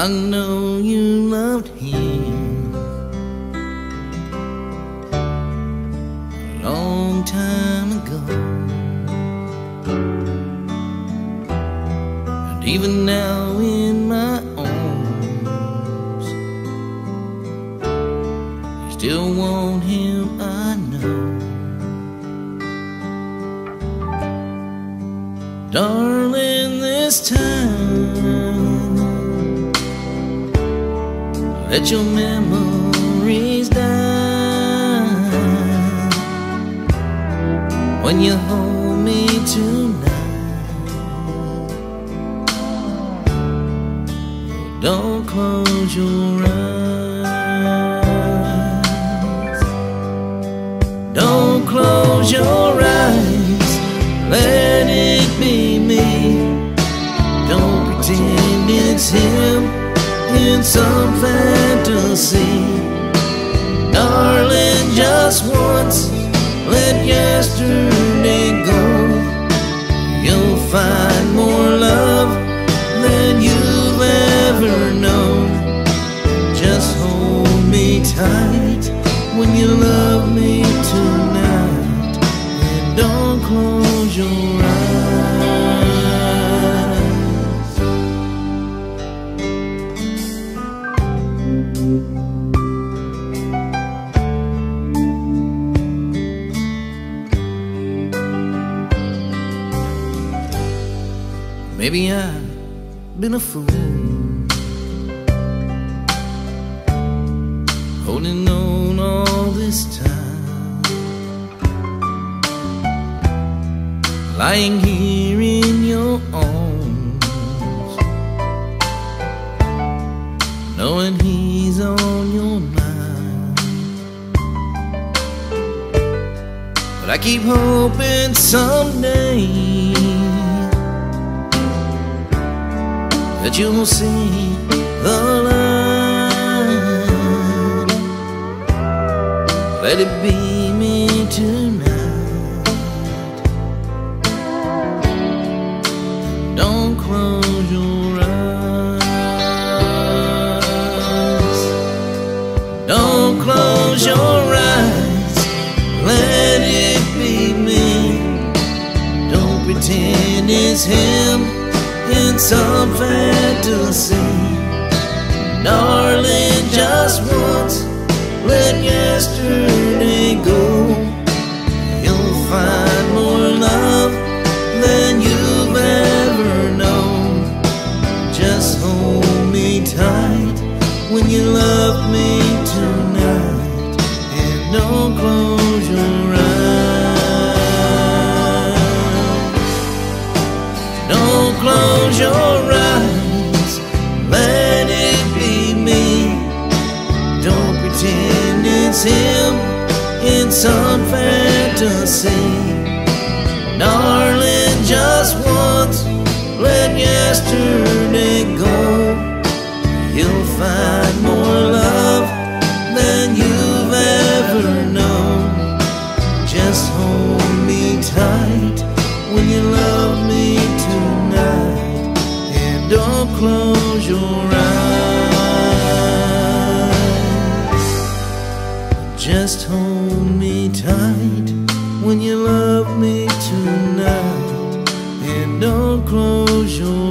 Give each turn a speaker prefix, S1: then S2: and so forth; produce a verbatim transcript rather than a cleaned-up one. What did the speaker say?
S1: I know you loved him a long time ago, and even now in my arms you still want him, I know. Darling, this time let your memories die when you hold me tonight. Don't close your eyes. Don't close your eyes. Let it be me. Don't pretend it's him in some fantasy. Darling, just once let yesterday go. You'll find more love than you've ever known. Just hold me tight when you love me tonight, and don't close your eyes. Maybe I've been a fool, holding on all this time, lying here in your arms, knowing he's on your mind. But I keep hoping someday that you'll see the light. Let it be me tonight. Don't close your eyes. Don't close your eyes. Let it be me. Don't pretend it's him in some fantasy. Darling, just once let yesterday go. You'll find more love than you've ever known. Just hold me tight when you love me tonight, and don't close your eyes. Don't close your eyes. Let it be me. Don't pretend it's him in some fantasy. Darling, just once let yesterday go. You'll find more love than you've ever known. Just hold me tight when you love me tonight, and don't close your eyes. Just hold me tight when you love me tonight, and don't close your eyes.